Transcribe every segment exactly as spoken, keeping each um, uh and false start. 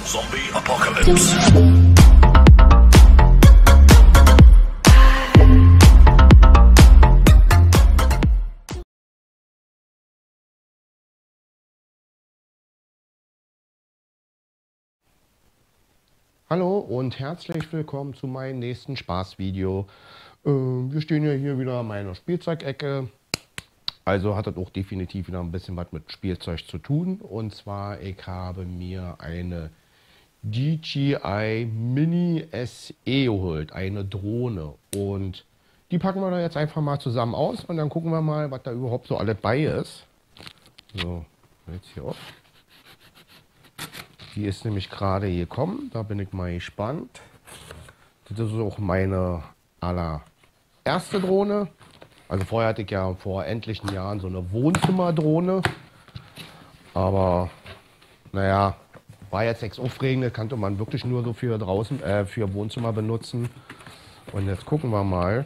Zombie Apocalypse. Hallo und herzlich willkommen zu meinem nächsten Spaßvideo. Äh, wir stehen ja hier wieder an meiner Spielzeugecke. Also hat das auch definitiv wieder ein bisschen was mit Spielzeug zu tun. Und zwar, ich habe mir eine D J I Mini S E geholt, eine Drohne. Und die packen wir da jetzt einfach mal zusammen aus und dann gucken wir mal, was da überhaupt so alles bei ist. So, jetzt hier auf. Die ist nämlich gerade gekommen, da bin ich mal gespannt. Das ist auch meine allererste Drohne. Also vorher hatte ich ja vor etlichen Jahren so eine Wohnzimmerdrohne. Aber naja, war jetzt nichts Aufregendes, kannte man wirklich nur so für draußen, äh, für Wohnzimmer benutzen. Und jetzt gucken wir mal,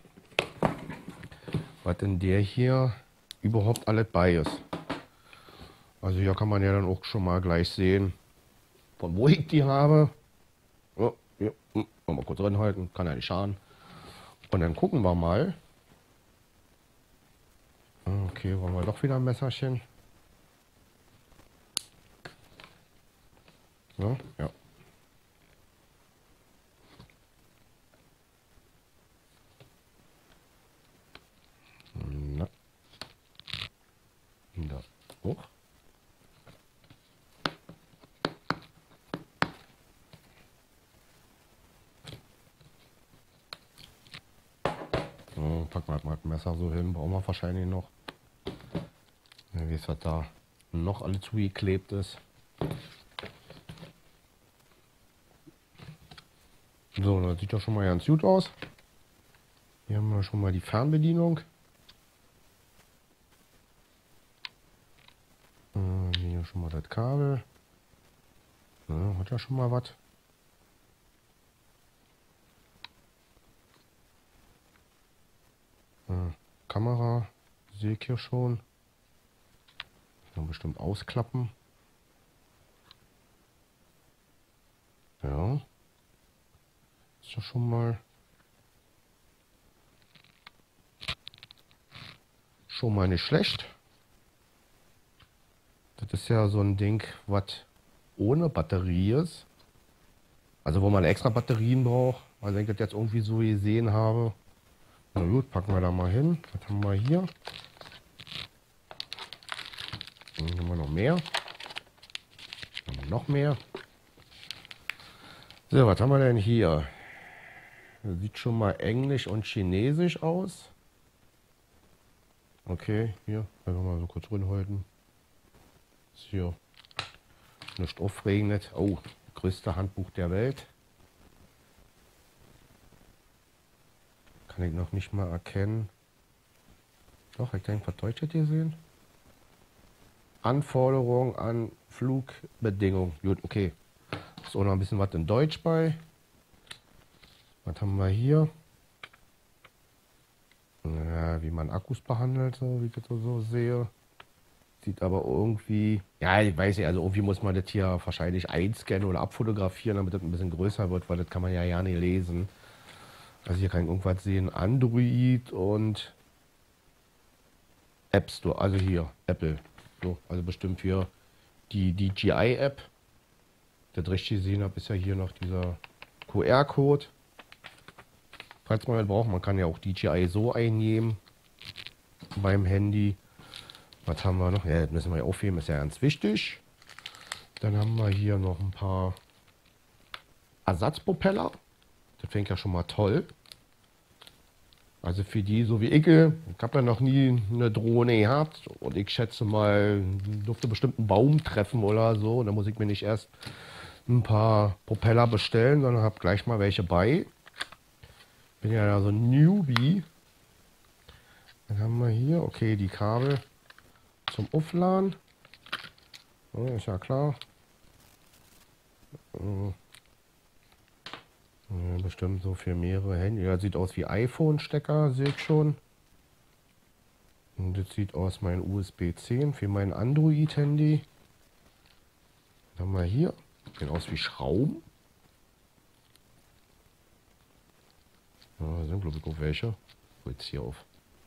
was in der hier überhaupt alles bei ist. Also hier kann man ja dann auch schon mal gleich sehen, von wo ich die habe. Oh, hier, hm, mal kurz reinhalten, kann ja nicht schaden. Und dann gucken wir mal. Okay, wollen wir doch wieder ein Messerchen. Ja, ja. Na. Da hoch. So, packen wir mal das Messer so hin, brauchen wir wahrscheinlich noch. Ja, wie es da noch alles zugeklebt ist. So, das sieht doch schon mal ganz gut aus. Hier haben wir schon mal die Fernbedienung. Äh, hier schon mal das Kabel. Ja, hat ja schon mal was. Äh, Kamera sehe ich hier schon. Kann bestimmt ausklappen. Ja. Ist doch schon mal schon mal nicht schlecht. Das ist ja so ein Ding, was ohne Batterie ist. Also wo man extra Batterien braucht. Also wenn ich das jetzt irgendwie so gesehen habe. Na gut, packen wir da mal hin. Was haben wir hier? Dann haben wir noch mehr. Dann haben wir noch mehr. So, was haben wir denn hier? Das sieht schon mal englisch und chinesisch aus. Okay, hier, einfach mal so kurz reinhalten. Ist hier nicht aufregend. Oh, größte Handbuch der Welt. Kann ich noch nicht mal erkennen. Doch, ich denke, was Deutsch hat ihr sehen? Anforderungen an Flugbedingungen. Gut, okay. Ist auch noch ein bisschen was in Deutsch bei. Was haben wir hier? Ja, wie man Akkus behandelt, so wie ich das so, so sehe. Sieht aber irgendwie, ja, ich weiß nicht, also irgendwie muss man das hier wahrscheinlich einscannen oder abfotografieren, damit das ein bisschen größer wird, weil das kann man ja ja nicht lesen. Also hier kann ich irgendwas sehen, Android und App Store, also hier, Apple. So, also bestimmt für die D J I-App. Das richtig gesehen habe, ist ja hier noch dieser Q R-Code. Falls man das braucht, man kann ja auch D J I so eingeben beim Handy. Was haben wir noch? Ja, das müssen wir ja aufheben, ist ja ganz wichtig. Dann haben wir hier noch ein paar Ersatzpropeller. Das fängt ja schon mal toll. Also für die, so wie ich, ich habe ja noch nie eine Drohne gehabt und ich schätze mal, durfte bestimmt einen Baum treffen oder so. Da muss ich mir nicht erst ein paar Propeller bestellen, sondern habe gleich mal welche bei. Bin ja so ein Newbie. Dann haben wir hier, okay, die Kabel zum Aufladen. Ja, ist ja klar. Ja, bestimmt so für mehrere Handy. Ja, sieht aus wie iPhone-Stecker, sehe ich schon. Und das sieht aus mein U S B zehn für mein Android-Handy. Dann haben wir hier Sehen aus wie Schrauben. Ja, da sind glaube ich auch welche. Jetzt hier auf.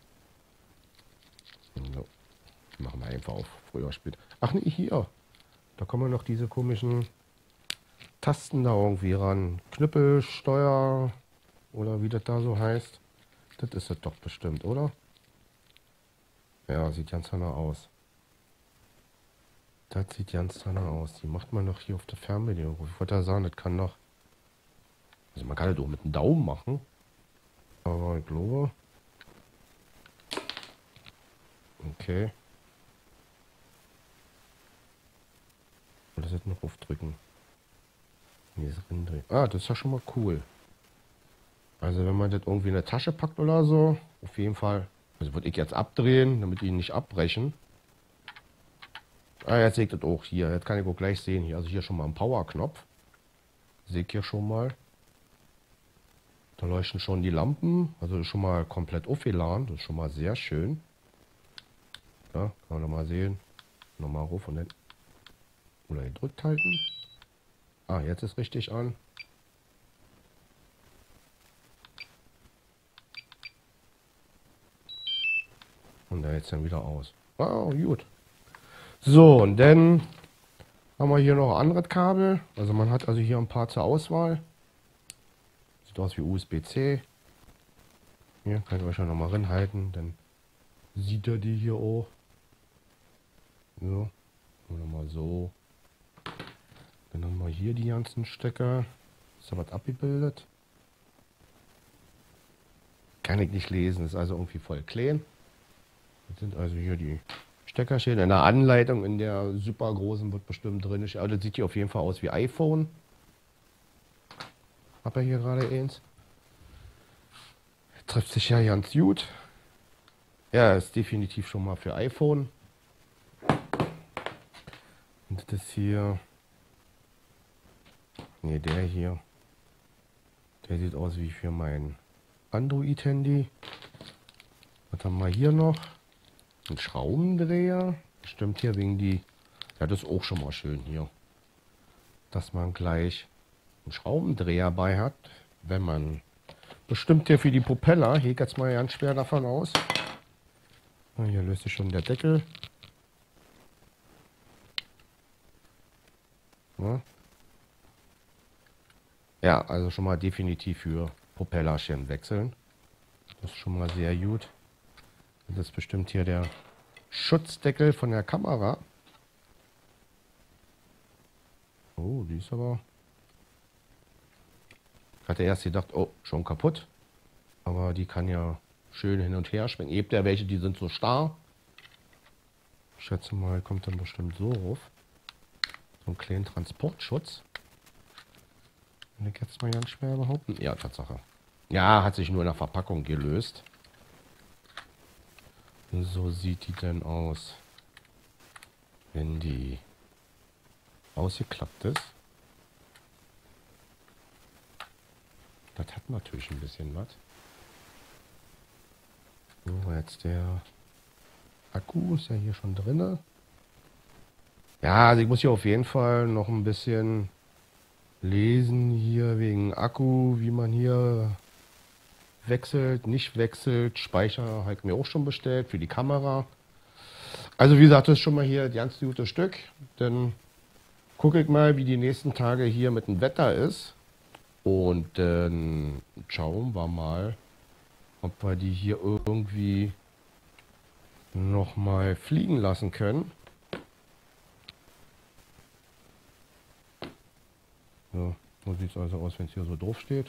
So. Machen wir einfach auf. Früher spät. Ach nee, hier. Da kommen noch diese komischen Tasten da irgendwie ran. Knüppel, Steuer oder wie das da so heißt. Das ist es doch bestimmt, oder? Ja, sieht ganz danach aus. Das sieht ganz danach aus. Die macht man noch hier auf der Fernbedienung. Ich wollte da sagen, das kann noch. Also man kann das auch mit dem Daumen machen. Aber ich glaube. Okay. Und das jetzt noch aufdrücken. Nee, das drin drehen. Ah, das ist ja schon mal cool. Also wenn man das irgendwie in eine Tasche packt oder so, auf jeden Fall. Also würde ich jetzt abdrehen, damit die nicht abbrechen. Ah, jetzt seht ihr das auch hier. Jetzt kann ich auch gleich sehen hier. Also hier schon mal ein Power-Knopf. Seht ihr schon mal. Da leuchten schon die Lampen. Also ist schon mal komplett aufgeladen. Das ist schon mal sehr schön. Ja, kann man nochmal sehen. Nochmal rauf und dann. Oder gedrückt halten. Ah, jetzt ist richtig an. Und da jetzt dann wieder aus. Ah, gut. So, und dann haben wir hier noch ein anderes Kabel. Also man hat also hier ein paar zur Auswahl. Sieht aus wie U S B C. Hier kann ich euch ja nochmal reinhalten. Dann sieht er die hier auch. So. Und nochmal so. Dann haben wir hier die ganzen Stecker. Ist da was abgebildet? Kann ich nicht lesen. Ist also irgendwie voll klein. Das sind also hier die Steckerchen. In der Anleitung, in der super großen, wird bestimmt drin. Aber das sieht hier auf jeden Fall aus wie iPhone. Hab ja hier gerade eins. Trifft sich ja ganz gut. Ja, ist definitiv schon mal für iPhone. Und das hier. Ne, der hier. Der sieht aus wie für mein Android-Handy. Was haben wir hier noch? Ein Schraubendreher. Stimmt hier wegen die. Ja, das ist auch schon mal schön hier. Dass man gleich einen Schraubendreher bei hat. Wenn man. Bestimmt hier für die Propeller. Hier geht es mal ganz schwer davon aus. Na, hier löst sich schon der Deckel. Ja. Ja, also schon mal definitiv für Propellerchen wechseln. Das ist schon mal sehr gut. Das ist bestimmt hier der Schutzdeckel von der Kamera. Oh, die ist aber... Ich hatte erst gedacht, oh, schon kaputt. Aber die kann ja schön hin und her schwingen. Gibt ja welche, die sind so starr. Ich schätze mal, kommt dann bestimmt so rauf. So einen kleinen Transportschutz. Kann ich jetzt mal ganz schwer behaupten. Ja, Tatsache. Ja, hat sich nur in der Verpackung gelöst. So sieht die denn aus, wenn die ausgeklappt ist. Das hat natürlich ein bisschen was. So, jetzt der Akku ist ja hier schon drin. Ja, also ich muss hier auf jeden Fall noch ein bisschen lesen hier wegen Akku, wie man hier wechselt, nicht wechselt. Speicher habe ich mir auch schon bestellt für die Kamera. Also wie gesagt, das ist schon mal hier ein ganz gutes Stück. Dann gucke ich mal, wie die nächsten Tage hier mit dem Wetter ist. Und dann schauen wir mal, ob wir die hier irgendwie noch mal fliegen lassen können. So, so sieht es also aus, wenn es hier so drauf steht.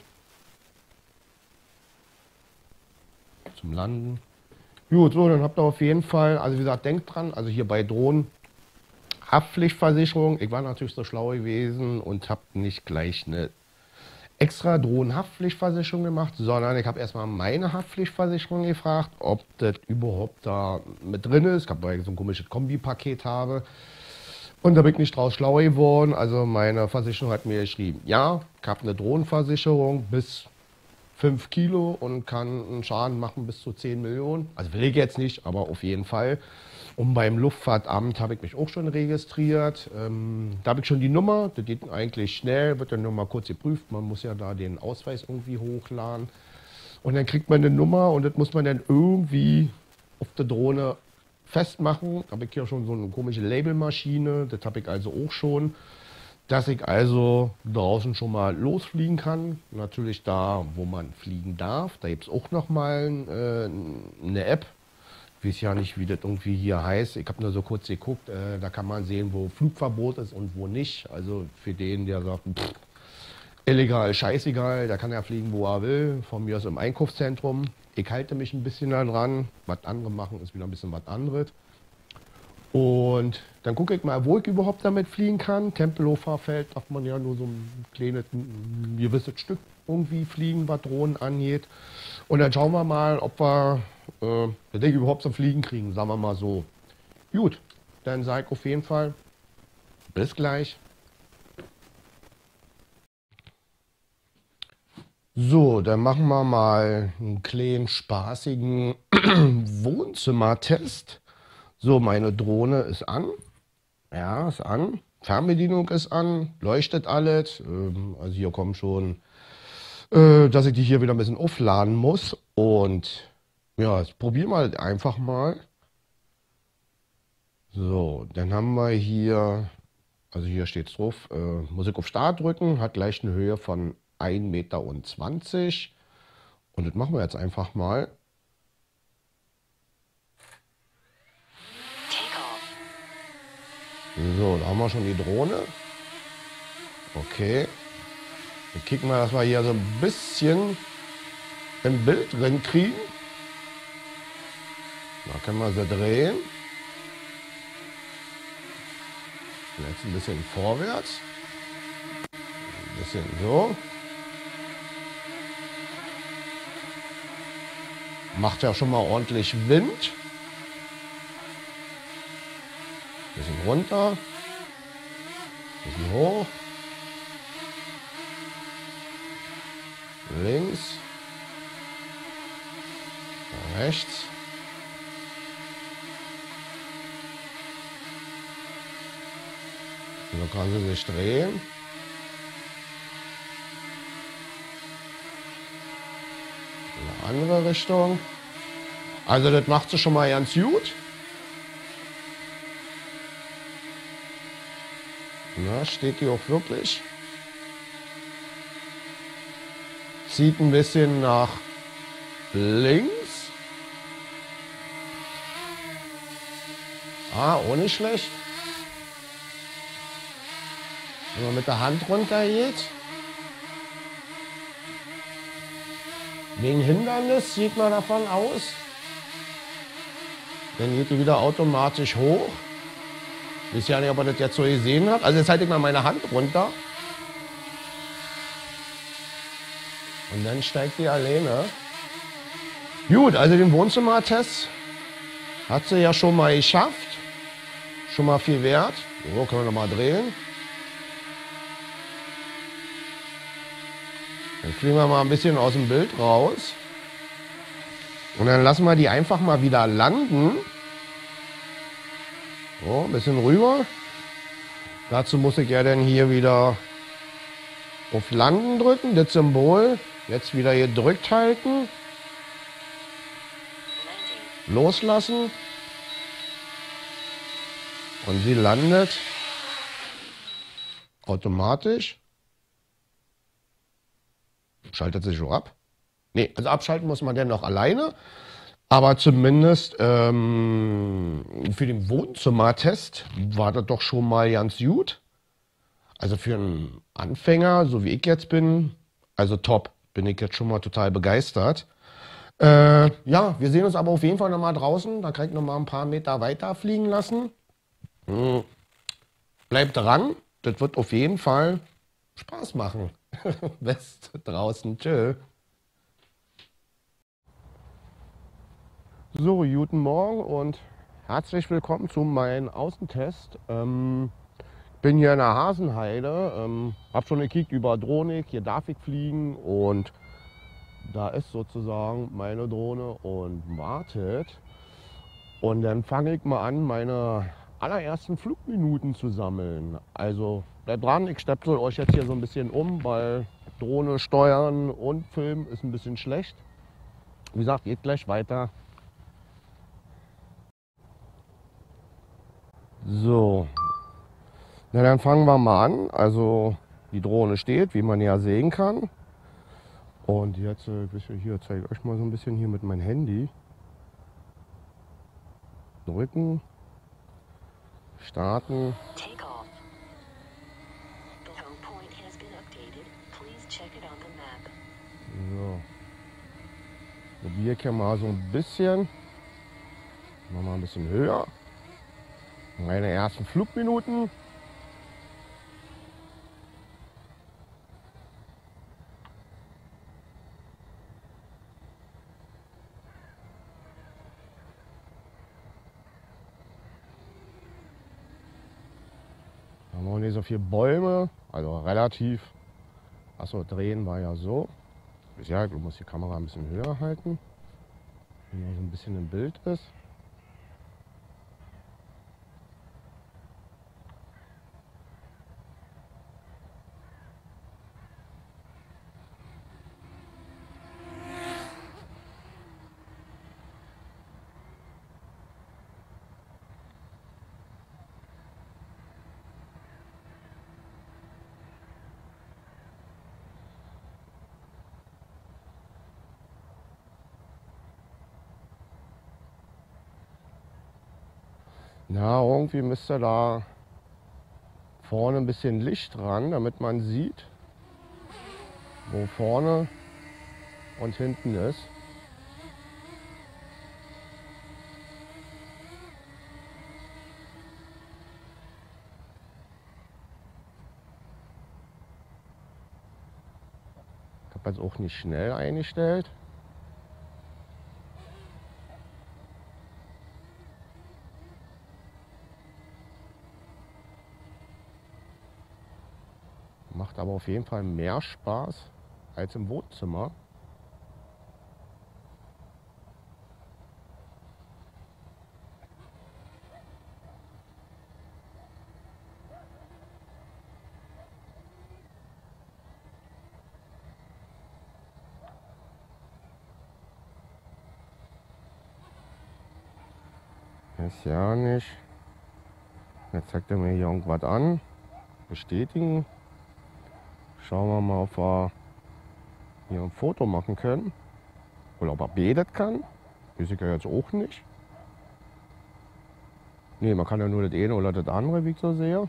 Zum Landen. Gut, so, dann habt ihr auf jeden Fall, also wie gesagt, denkt dran, also hier bei Drohnen, Haftpflichtversicherung. Ich war natürlich so schlau gewesen und habe nicht gleich eine extra Drohnenhaftpflichtversicherung gemacht, sondern ich habe erstmal meine Haftpflichtversicherung gefragt, ob das überhaupt da mit drin ist. Ich habe, weil ich so ein komisches Kombipaket habe. Und da bin ich nicht draus schlau geworden. Also meine Versicherung hat mir geschrieben, ja, ich habe eine Drohnenversicherung bis fünf Kilo und kann einen Schaden machen bis zu zehn Millionen. Also will ich jetzt nicht, aber auf jeden Fall. Und beim Luftfahrtamt habe ich mich auch schon registriert. Ähm, da habe ich schon die Nummer. Das geht eigentlich schnell, wird dann nur mal kurz geprüft. Man muss ja da den Ausweis irgendwie hochladen. Und dann kriegt man eine Nummer und das muss man dann irgendwie auf der Drohne festmachen. Da habe ich hier schon so eine komische Labelmaschine. Das habe ich also auch schon. Dass ich also draußen schon mal losfliegen kann. Natürlich da, wo man fliegen darf. Da gibt es auch nochmal äh, eine App. Ich weiß ja nicht, wie das irgendwie hier heißt. Ich habe nur so kurz geguckt, äh, da kann man sehen, wo Flugverbot ist und wo nicht. Also für den, der sagt, pff, illegal, scheißegal, der kann ja fliegen, wo er will. Von mir aus im Einkaufszentrum. Ich halte mich ein bisschen daran. Was andere machen, ist wieder ein bisschen was anderes. Und dann gucke ich mal, wo ich überhaupt damit fliegen kann. Tempelhofer Feld darf man ja nur so ein kleines, ein gewisses Stück irgendwie fliegen, was Drohnen angeht. Und dann schauen wir mal, ob wir äh, das Ding überhaupt zum Fliegen kriegen, sagen wir mal so. Gut, dann sage ich auf jeden Fall, bis gleich. So, dann machen wir mal einen kleinen spaßigen Wohnzimmertest. So, meine Drohne ist an. Ja, ist an. Fernbedienung ist an. Leuchtet alles. Ähm, also hier kommt schon, äh, dass ich die hier wieder ein bisschen aufladen muss. Und ja, jetzt probieren wir einfach mal. So, dann haben wir hier, also hier steht es drauf, äh, Musik auf Start drücken. Hat gleich eine Höhe von ein Meter zwanzig. Und das machen wir jetzt einfach mal. So, da haben wir schon die Drohne. Okay. Wir kicken mal, dass wir hier so ein bisschen im Bild drin kriegen. Da können wir sie drehen. Jetzt ein bisschen vorwärts. Ein bisschen so. Macht ja schon mal ordentlich Wind. Bisschen runter, bisschen hoch, links, rechts, so kann sie sich drehen. In eine andere Richtung. Also das macht sie schon mal ganz gut. Na, steht die auch wirklich. Zieht ein bisschen nach links. Ah, auch nicht schlecht. Wenn man mit der Hand runter geht. Wegen Hindernis sieht man davon aus. Dann geht die wieder automatisch hoch. Ich weiß ja nicht, ob er das jetzt so gesehen hat. Also jetzt halte ich mal meine Hand runter. Und dann steigt die alleine. Gut, also den Wohnzimmertest hat sie ja schon mal geschafft. Schon mal viel wert. So, können wir noch mal drehen. Dann fliegen wir mal ein bisschen aus dem Bild raus. Und dann lassen wir die einfach mal wieder landen. So, ein bisschen rüber. Dazu muss ich ja dann hier wieder auf Landen drücken, das Symbol. Jetzt wieder gedrückt halten. Loslassen. Und sie landet automatisch. Schaltet sich schon ab. Nee, also abschalten muss man dann noch alleine. Aber zumindest ähm, für den Wohnzimmertest war das doch schon mal ganz gut. Also für einen Anfänger, so wie ich jetzt bin, also top, bin ich jetzt schon mal total begeistert. Äh, ja, wir sehen uns aber auf jeden Fall noch mal draußen. Da kann ich noch mal ein paar Meter weiter fliegen lassen. Hm. Bleibt dran, das wird auf jeden Fall Spaß machen. Bis draußen, tschö. So, guten Morgen und herzlich willkommen zu meinem Außentest. Ähm, bin hier in der Hasenheide, ähm, habe schon gekickt über Drohnik, hier darf ich fliegen und da ist sozusagen meine Drohne und wartet. Und dann fange ich mal an, meine allerersten Flugminuten zu sammeln. Also bleibt dran, ich stöpsel euch jetzt hier so ein bisschen um, weil Drohne steuern und filmen ist ein bisschen schlecht. Wie gesagt, geht gleich weiter. So, na dann fangen wir mal an. Also die Drohne steht, wie man ja sehen kann. Und jetzt, äh, hier zeige ich euch mal so ein bisschen hier mit meinem Handy. Drücken, starten. So. Probiere ich ja mal so ein bisschen. Machen wir mal ein bisschen höher. Meine ersten Flugminuten. Da haben wir nicht so viele Bäume, also relativ. Achso, drehen war ja so. Ja, du musst die Kamera ein bisschen höher halten, wenn man so ein bisschen im Bild ist. Na, irgendwie müsste da vorne ein bisschen Licht ran, damit man sieht, wo vorne und hinten ist. Ich habe jetzt auch nicht schnell eingestellt. Macht aber auf jeden Fall mehr Spaß als im Wohnzimmer. Ist ja nicht. Jetzt zeigt er mir hier irgendwas an. Bestätigen. Schauen wir mal, ob wir hier ein Foto machen können. Oder ob er betet kann. Weiß ich ja jetzt auch nicht. Ne, man kann ja nur das eine oder das andere, wie ich so sehe.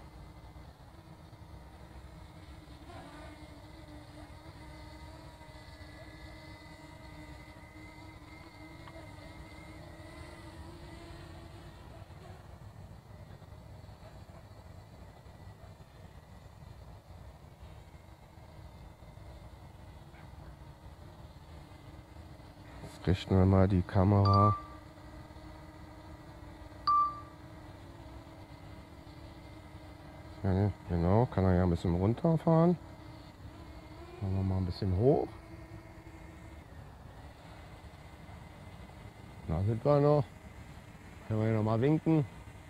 Jetzt richten wir mal die Kamera. Ja, genau, kann er ja ein bisschen runterfahren. Machen wir mal ein bisschen hoch. Da sind wir noch. Können wir hier noch mal winken.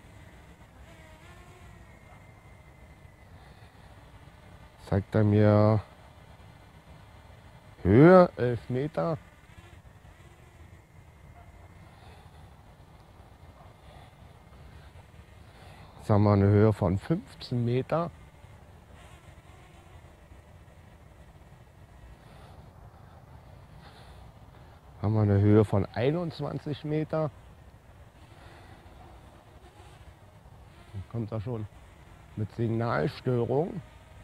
Zeigt er mir Höhe elf Meter. Jetzt haben wir eine Höhe von fünfzehn Meter. Haben wir eine Höhe von einundzwanzig Meter. Dann kommt er schon mit Signalstörung.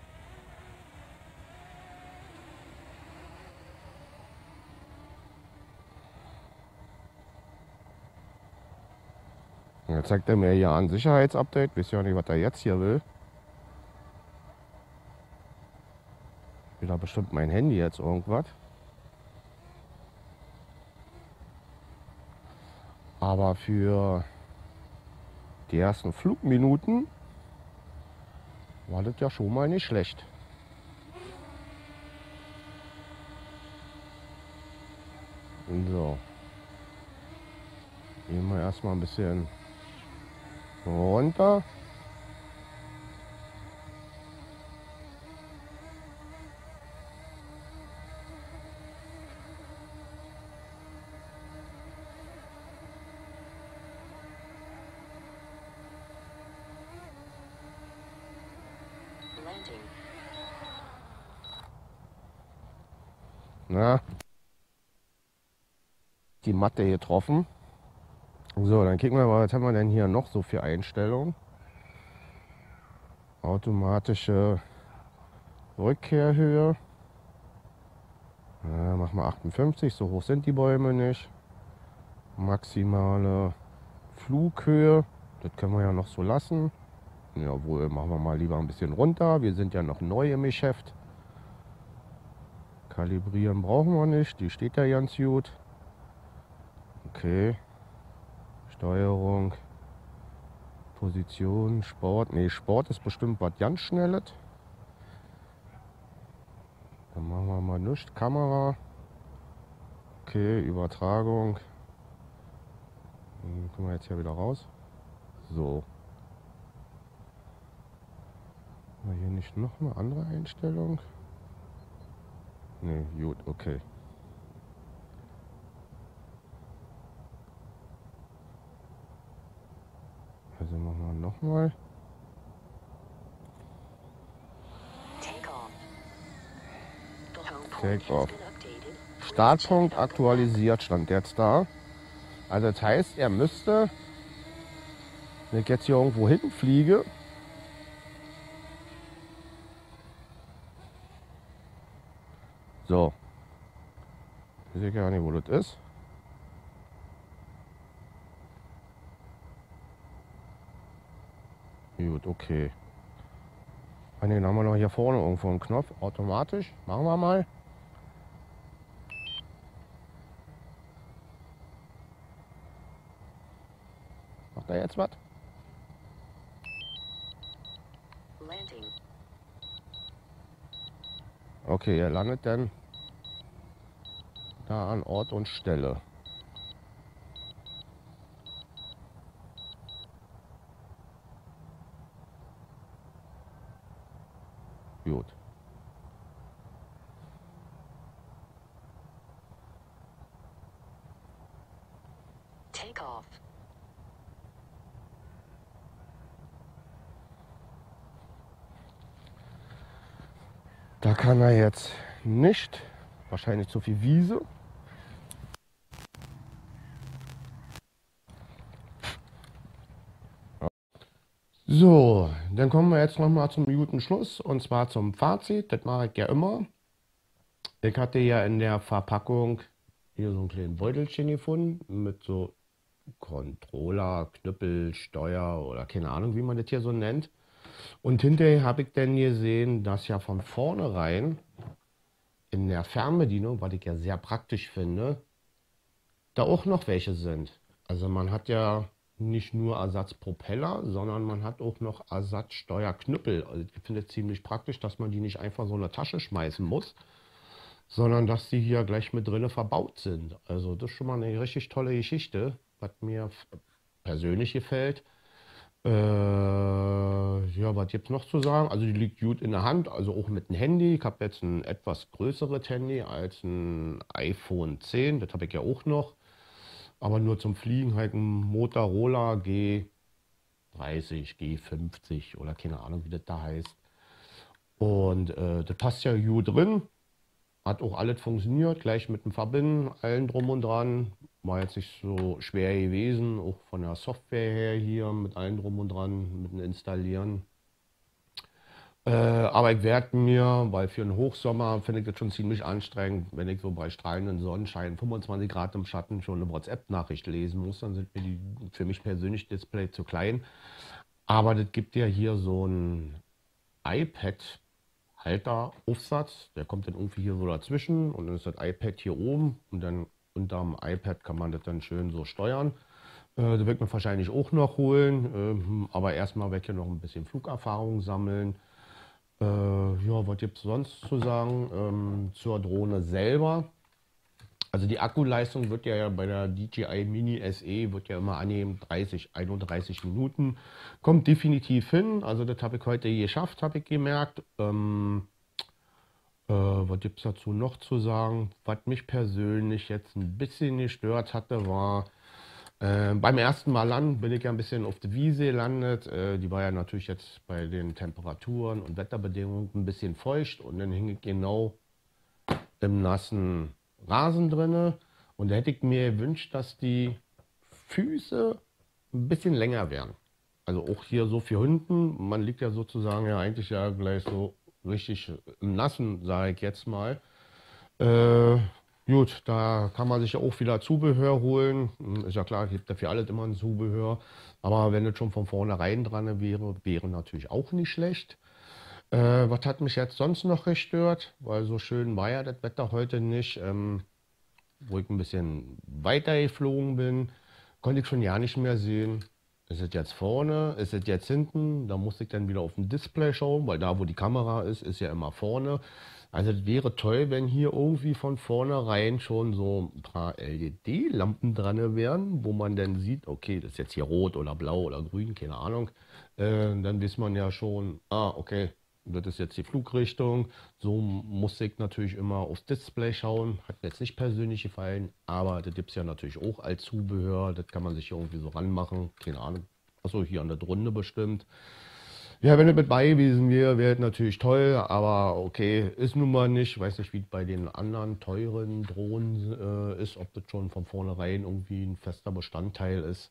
Und jetzt zeigt er mir hier ein Sicherheitsupdate. Wisst ja nicht, was er jetzt hier will. Will da bestimmt mein Handy jetzt irgendwas. Aber für die ersten Flugminuten war das ja schon mal nicht schlecht. So. Gehen wir erstmal ein bisschen runter. Na, die Matte getroffen. So, dann gucken wir mal, was haben wir denn hier noch so für Einstellungen. Automatische Rückkehrhöhe. Ja, machen wir achtundfünfzig, so hoch sind die Bäume nicht. Maximale Flughöhe, das können wir ja noch so lassen. Jawohl, machen wir mal lieber ein bisschen runter. Wir sind ja noch neu im Geschäft. Kalibrieren brauchen wir nicht, die steht ja ganz gut. Okay. Steuerung. Position, Sport. Ne, Sport ist bestimmt was ganz Schnelles. Dann machen wir mal nichts. Kamera. Okay, Übertragung. Dann kommen wir jetzt hier wieder raus. So. Haben wir hier nicht noch eine andere Einstellung? Ne, gut, okay. Also machen wir nochmal. Take-off. Startpunkt aktualisiert stand jetzt da. Also das heißt, er müsste, wenn ich jetzt hier irgendwo hinfliege, so, ich weiß gar nicht, wo das ist. Gut, okay. Ah ne, dann haben wir noch hier vorne irgendwo einen Knopf, automatisch. Machen wir mal. Macht er jetzt was? Okay, er landet dann da an Ort und Stelle. Gut. Take-off. Da kann er jetzt nicht. Wahrscheinlich zu viel Wiese. So, dann kommen wir jetzt noch mal zum guten Schluss und zwar zum Fazit. Das mache ich ja immer. Ich hatte ja in der Verpackung hier so einen kleinen Beutelchen gefunden mit so Controller, Knüppel, Steuer oder keine Ahnung, wie man das hier so nennt. Und hinterher habe ich dann gesehen, dass ja von vornherein in der Fernbedienung, was ich ja sehr praktisch finde, da auch noch welche sind. Also man hat ja nicht nur Ersatzpropeller, sondern man hat auch noch Ersatzsteuerknüppel. Also ich finde es ziemlich praktisch, dass man die nicht einfach so in eine Tasche schmeißen muss, sondern dass die hier gleich mit drinne verbaut sind. Also das ist schon mal eine richtig tolle Geschichte, was mir persönlich gefällt. Äh, ja, was gibt es noch zu sagen? Also die liegt gut in der Hand, also auch mit dem Handy. Ich habe jetzt ein etwas größeres Handy als ein iPhone zehn, das habe ich ja auch noch. Aber nur zum Fliegen halt ein Motorola G dreißig, G fünfzig oder keine Ahnung, wie das da heißt. Und äh, das passt ja gut drin. Hat auch alles funktioniert, gleich mit dem Verbinden, allen drum und dran. War jetzt nicht so schwer gewesen, auch von der Software her hier mit allen drum und dran, mit dem Installieren. Äh, aber ich werde mir, weil für einen Hochsommer finde ich das schon ziemlich anstrengend, wenn ich so bei strahlenden Sonnenschein, fünfundzwanzig Grad im Schatten, schon eine WhatsApp-Nachricht lesen muss, dann sind mir die für mich persönlich Display zu klein. Aber das gibt ja hier so ein iPad-Halter-Aufsatz, der kommt dann irgendwie hier so dazwischen und dann ist das iPad hier oben und dann unterm iPad kann man das dann schön so steuern. Äh, das wird man wahrscheinlich auch noch holen, ähm, aber erstmal werde ich hier noch ein bisschen Flugerfahrung sammeln. Äh, ja, was gibt es sonst zu sagen ähm, zur Drohne selber? Also die Akkuleistung wird ja bei der D J I Mini S E wird ja immer annehmen dreißig, einunddreißig Minuten. Kommt definitiv hin. Also das habe ich heute geschafft, habe ich gemerkt. Ähm, äh, was gibt es dazu noch zu sagen? Was mich persönlich jetzt ein bisschen gestört hatte, war äh, beim ersten Mal landen bin ich ja ein bisschen auf der Wiese gelandet. Äh, die war ja natürlich jetzt bei den Temperaturen und Wetterbedingungen ein bisschen feucht und dann hing ich genau im nassen Rasen drinne und da hätte ich mir gewünscht, dass die Füße ein bisschen länger wären. Also auch hier so für Hunden, man liegt ja sozusagen ja eigentlich ja gleich so richtig im Nassen, sage ich jetzt mal. Äh, gut, da kann man sich ja auch wieder Zubehör holen. Hm, Ist ja klar, gibt ja für alles immer ein Zubehör. Aber wenn es schon von vornherein dran wäre, wäre natürlich auch nicht schlecht. Äh, was hat mich jetzt sonst noch gestört? Weil so schön war ja das Wetter heute nicht. Ähm, wo ich ein bisschen weiter geflogen bin, konnte ich schon ja nicht mehr sehen. Ist es jetzt vorne? Ist es jetzt hinten? Da musste ich dann wieder auf dem Display schauen, weil da, wo die Kamera ist, ist ja immer vorne. Also es wäre toll, wenn hier irgendwie von vornherein schon so ein paar L E D-Lampen dran wären, wo man dann sieht, okay, das ist jetzt hier rot oder blau oder grün, keine Ahnung. Äh, dann weiß man ja schon, ah, okay, das ist jetzt die Flugrichtung. So musste ich natürlich immer aufs Display schauen. Hat mir jetzt nicht persönlich gefallen, aber das gibt es ja natürlich auch als Zubehör. Das kann man sich irgendwie so ranmachen. Keine Ahnung. Achso, hier an der Drunde bestimmt. Ja, wenn es mit bei gewesen wäre, wäre es natürlich toll, aber okay, ist nun mal nicht. Ich weiß nicht, wie es bei den anderen teuren Drohnen äh, ist, ob das schon von vornherein irgendwie ein fester Bestandteil ist.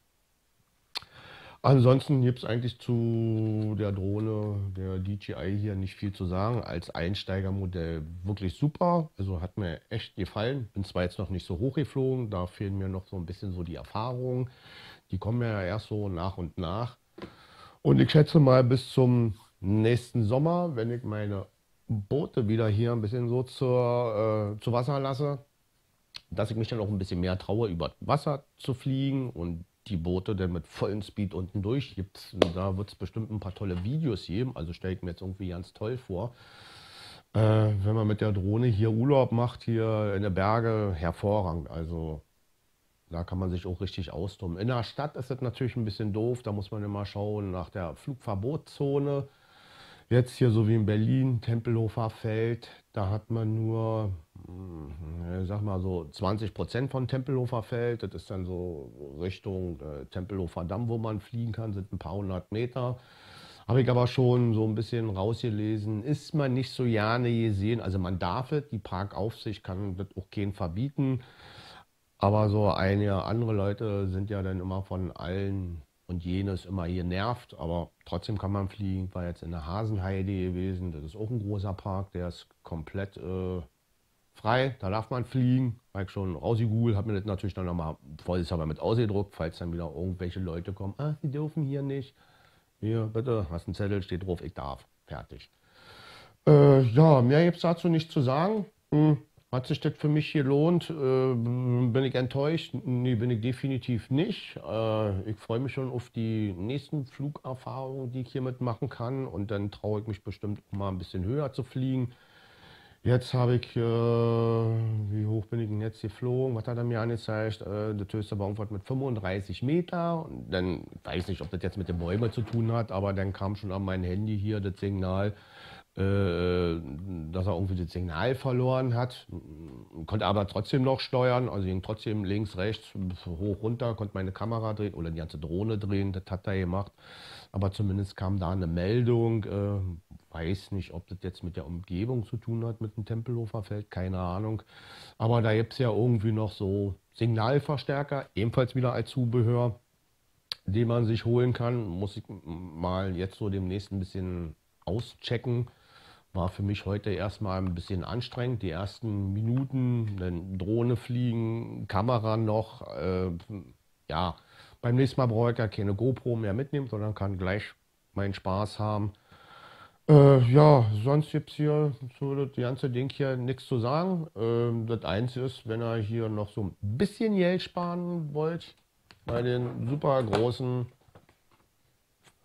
Ansonsten gibt es eigentlich zu der Drohne, der D J I hier nicht viel zu sagen. Als Einsteigermodell wirklich super. Also hat mir echt gefallen. Bin zwar jetzt noch nicht so hoch geflogen, da fehlen mir noch so ein bisschen so die Erfahrungen. Die kommen ja erst so nach und nach. Und ich schätze mal bis zum nächsten Sommer, wenn ich meine Boote wieder hier ein bisschen so zur, äh, zu Wasser lasse, dass ich mich dann auch ein bisschen mehr traue, über Wasser zu fliegen und die Boote dann mit vollem Speed unten durch. Gibt's, da wird es bestimmt ein paar tolle Videos geben. Also stelle ich mir jetzt irgendwie ganz toll vor. Äh, wenn man mit der Drohne hier Urlaub macht, hier in den Berge, hervorragend. Also da kann man sich auch richtig austoben. In der Stadt ist das natürlich ein bisschen doof. Da muss man immer schauen nach der Flugverbotszone. Jetzt hier so wie in Berlin, Tempelhofer Feld, da hat man nur, hm, ich sag mal so zwanzig Prozent von Tempelhofer Feld. Das ist dann so Richtung äh, Tempelhofer Damm, wo man fliegen kann, sind ein paar hundert Meter. Habe ich aber schon so ein bisschen rausgelesen, ist man nicht so gerne gesehen. Also man darf es, die Parkaufsicht kann das auch keinen verbieten. Aber so einige andere Leute sind ja dann immer von allen und jenes immer genervt, aber trotzdem kann man fliegen. War jetzt in der Hasenheide gewesen, das ist auch ein großer Park, der ist komplett äh, frei, da darf man fliegen. Habe ich schon rausgegoogelt, habe mir das natürlich dann nochmal vorsichtshalber mit ausgedruckt, falls dann wieder irgendwelche Leute kommen, ah, sie dürfen hier nicht. Hier, bitte, hast einen Zettel, steht drauf, ich darf. Fertig. Äh, ja, mehr gibt es dazu nicht zu sagen. Hm, hat sich das für mich gelohnt? Äh, bin ich enttäuscht? Nee, bin ich definitiv nicht. Äh, ich freue mich schon auf die nächsten Flugerfahrungen, die ich hiermit machen kann. Und dann traue ich mich bestimmt auch mal ein bisschen höher zu fliegen. Jetzt habe ich, äh, wie hoch bin ich denn jetzt geflogen? Was hat er mir angezeigt? Äh, das höchste war irgendwas mit fünfunddreißig Meter. Und dann, ich weiß nicht, ob das jetzt mit den Bäumen zu tun hat, aber dann kam schon an mein Handy hier das Signal, äh, dass er irgendwie das Signal verloren hat. Konnte aber trotzdem noch steuern, also ging trotzdem links, rechts, hoch, runter, konnte meine Kamera drehen oder die ganze Drohne drehen, das hat er gemacht. Aber zumindest kam da eine Meldung, äh, weiß nicht, ob das jetzt mit der Umgebung zu tun hat, mit dem Tempelhofer Feld, keine Ahnung. Aber da gibt es ja irgendwie noch so Signalverstärker, ebenfalls wieder als Zubehör, den man sich holen kann. Muss ich mal jetzt so demnächst ein bisschen auschecken. War für mich heute erstmal ein bisschen anstrengend. Die ersten Minuten, dann Drohne fliegen, Kamera noch. Äh, ja, beim nächsten Mal brauche ich ja keine GoPro mehr mitnehmen, sondern kann gleich meinen Spaß haben. Äh, ja, sonst gibt es hier zu das ganze Ding hier nichts zu sagen. Ähm, das Einzige ist, wenn ihr hier noch so ein bisschen Geld sparen wollt, bei den super großen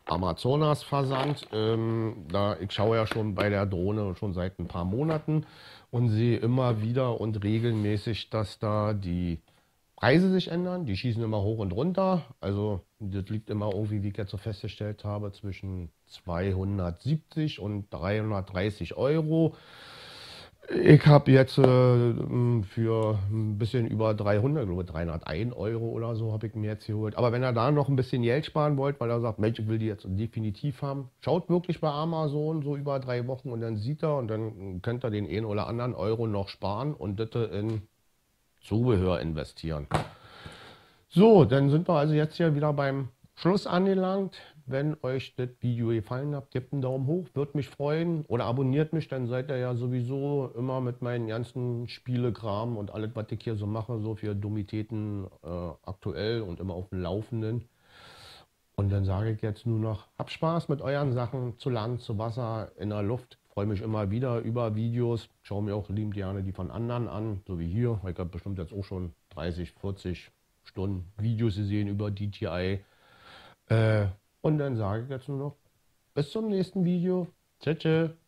Amazonas-Versand. Ähm, da, ich schaue ja schon bei der Drohne schon seit ein paar Monaten und sehe immer wieder und regelmäßig, dass da die Preise sich ändern. Die schießen immer hoch und runter. Also das liegt immer irgendwie, wie ich jetzt so festgestellt habe, zwischen zweihundertsiebzig und dreihundertdreißig Euro. Ich habe jetzt äh, für ein bisschen über dreihundert, glaube dreihunderteins Euro oder so habe ich mir jetzt geholt. Aber wenn ihr da noch ein bisschen Geld sparen wollt, weil er sagt, Mensch, ich will die jetzt definitiv haben, schaut wirklich bei Amazon so über drei Wochen und dann sieht er und dann könnt ihr den einen oder anderen Euro noch sparen und das in Zubehör investieren. So, dann sind wir also jetzt hier wieder beim Schluss angelangt. Wenn euch das Video gefallen hat, gebt einen Daumen hoch, würde mich freuen. Oder abonniert mich, dann seid ihr ja sowieso immer mit meinen ganzen Spielekram und alles, was ich hier so mache, so für Dummitäten äh, aktuell und immer auf dem Laufenden. Und dann sage ich jetzt nur noch, habt Spaß mit euren Sachen zu Land, zu Wasser, in der Luft. Freue mich immer wieder über Videos. Schaue mir auch liebend gerne die von anderen an, so wie hier. Ich habe bestimmt jetzt auch schon dreißig, vierzig Stunden Videos gesehen über D T I. Äh, und dann sage ich jetzt nur noch, bis zum nächsten Video. Tschüss.